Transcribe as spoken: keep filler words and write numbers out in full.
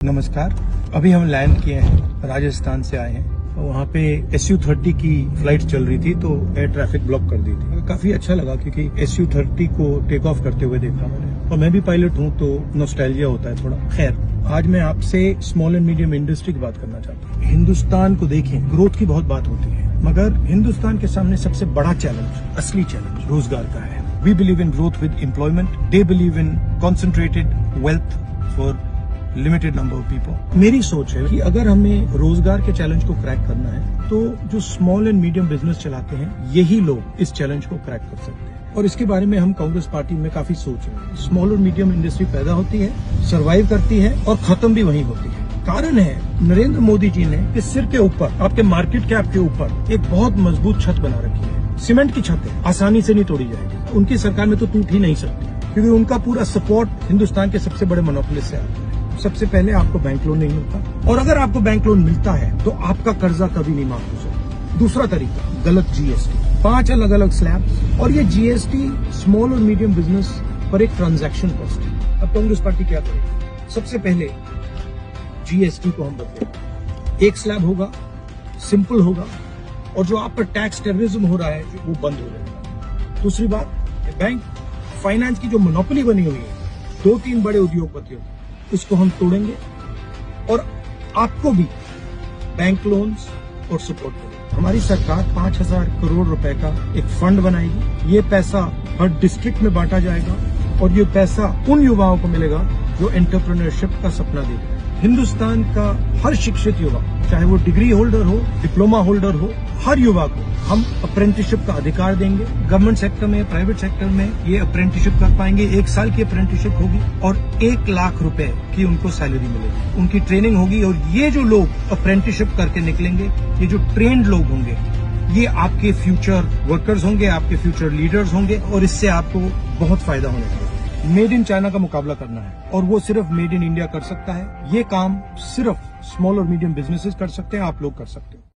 नमस्कार। अभी हम लैंड किए हैं, राजस्थान से आए हैं। वहाँ पे एस यू थर्टी की फ्लाइट चल रही थी तो एयर ट्रैफिक ब्लॉक कर दी थी। काफी अच्छा लगा क्योंकि एस यू थर्टी को टेक ऑफ करते हुए देखा मैंने, और मैं भी पायलट हूँ तो नॉस्टैल्जिया होता है थोड़ा। खैर, आज मैं आपसे स्मॉल एंड मीडियम इंडस्ट्री की बात करना चाहता हूँ। हिंदुस्तान को देखें, ग्रोथ की बहुत बात होती है, मगर हिंदुस्तान के सामने सबसे बड़ा चैलेंज, असली चैलेंज रोजगार का है। We believe in growth with employment, they believe in concentrated wealth for limited number of people. मेरी सोच है कि अगर हमें रोजगार के चैलेंज को क्रैक करना है तो जो स्मॉल एंड मीडियम बिजनेस चलाते हैं यही लोग इस चैलेंज को क्रैक कर सकते हैं, और इसके बारे में हम कांग्रेस पार्टी में काफी सोच रहे हैं। स्मॉल और मीडियम इंडस्ट्री पैदा होती है, सर्वाइव करती है और खत्म भी वहीं होती है। कारण है नरेंद्र मोदी जी ने इस सिर के ऊपर, आपके मार्केट कैप के ऊपर एक बहुत मजबूत छत बना रखी है। सीमेंट की छत है, आसानी से नहीं तोड़ी जाएगी। उनकी सरकार में तो टूट ही नहीं सकती क्योंकि उनका पूरा सपोर्ट हिंदुस्तान के सबसे बड़े मोनोपोलिस्ट से आता है। सबसे पहले आपको बैंक लोन नहीं मिलता, और अगर आपको बैंक लोन मिलता है तो आपका कर्जा कभी नहीं माफ हो सकता। दूसरा तरीका, गलत जीएसटी, पांच अलग अलग स्लैब, और ये जीएसटी स्मॉल और मीडियम बिजनेस पर एक ट्रांजैक्शन कॉस्ट है। अब कांग्रेस पार्टी क्या करेगी? सबसे पहले जीएसटी को हम बदलेंगे, एक स्लैब होगा, सिंपल होगा, और जो आप पर टैक्स टेररिज्म हो रहा है वो बंद हो जाएगा। दूसरी बात, बैंक फाइनेंस की जो मोनोपोली बनी हुई है दो तीन बड़े उद्योगपतियों, उसको हम तोड़ेंगे और आपको भी बैंक लोन्स और सपोर्ट करेंगे। हमारी सरकार पांच हजार करोड़ रुपए का एक फंड बनाएगी। ये पैसा हर डिस्ट्रिक्ट में बांटा जाएगा, और ये पैसा उन युवाओं को मिलेगा जो एंटरप्रेन्योरशिप का सपना देख रहे हैं। हिंदुस्तान का हर शिक्षित युवा, चाहे वो डिग्री होल्डर हो, डिप्लोमा होल्डर हो, हर युवा को हम अप्रेंटिसशिप का अधिकार देंगे। गवर्नमेंट सेक्टर में, प्राइवेट सेक्टर में ये अप्रेंटिसशिप कर पाएंगे। एक साल की अप्रेंटिसशिप होगी और एक लाख रुपए की उनको सैलरी मिलेगी। उनकी ट्रेनिंग होगी, और ये जो लोग अप्रेंटिसशिप करके निकलेंगे, ये जो ट्रेन्ड लोग होंगे, ये आपके फ्यूचर वर्कर्स होंगे, आपके फ्यूचर लीडर्स होंगे, और इससे आपको बहुत फायदा होने वाला है। मेड इन चाइना का मुकाबला करना है, और वो सिर्फ मेड इन इंडिया कर सकता है। ये काम सिर्फ स्मॉल और मीडियम बिजनेसेस कर सकते हैं, आप लोग कर सकते हो।